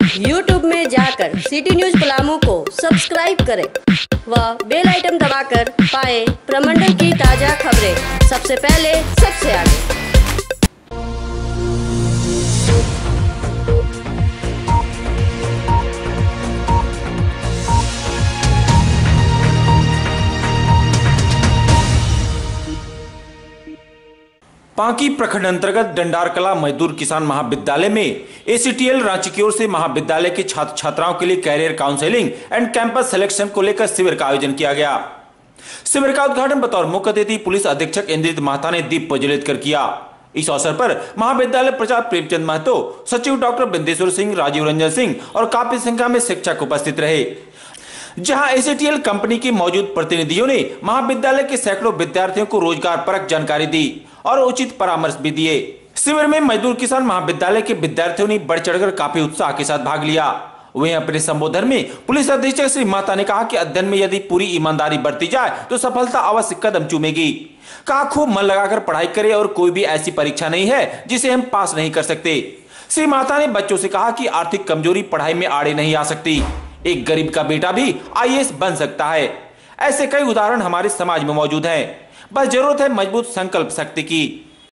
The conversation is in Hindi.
YouTube में जाकर सिटी न्यूज पलामू को सब्सक्राइब करें व बेल आइटम दबाकर पाएं प्रमंडल की ताजा खबरें सबसे पहले सबसे आगे। पांकी प्रखंड अंतर्गत डंडारकला मजदूर किसान महाविद्यालय में ACTL रांची की ओर से महाविद्यालय के छात्र छात्राओं के लिए career counselling and campus selection को लेकर शिविर का आयोजन किया गया। शिविर का उद्घाटन बतौर मुख्य अतिथि पुलिस अधीक्षक इंद्रित महता ने दीप प्रज्वलित कर किया। इस अवसर पर महाविद्यालय प्रचार प्रेमचंद महतो, सचिव डॉक्टर बिंदेश्वर सिंह, राजीव रंजन सिंह और काफी संख्या में शिक्षक उपस्थित रहे। जहां ACTL कंपनी के मौजूद प्रतिनिधियों ने महाविद्यालय के सैकड़ों विद्यार्थियों को रोजगार परक जानकारी दी और उचित परामर्श भी दिए। शिविर में मजदूर किसान महाविद्यालय के विद्यार्थियों ने बढ़ चढ़कर काफी उत्साह के साथ भाग लिया। वहीं अपने संबोधन में पुलिस अधीक्षक श्री महता ने कहा कि अध्ययन में यदि पूरी ईमानदारी बरती जाए तो सफलता अवश्य कदम चूमेगी। कहा खूब मन लगाकर पढ़ाई करे और कोई भी ऐसी परीक्षा नहीं है जिसे हम पास नहीं कर सकते। श्री महता ने बच्चों से कहा कि आर्थिक कमजोरी पढ़ाई में आड़े नहीं आ सकती। एक गरीब का बेटा भी IAS बन सकता है। ऐसे कई उदाहरण हमारे समाज में मौजूद हैं। बस जरूरत है मजबूत संकल्प शक्ति की।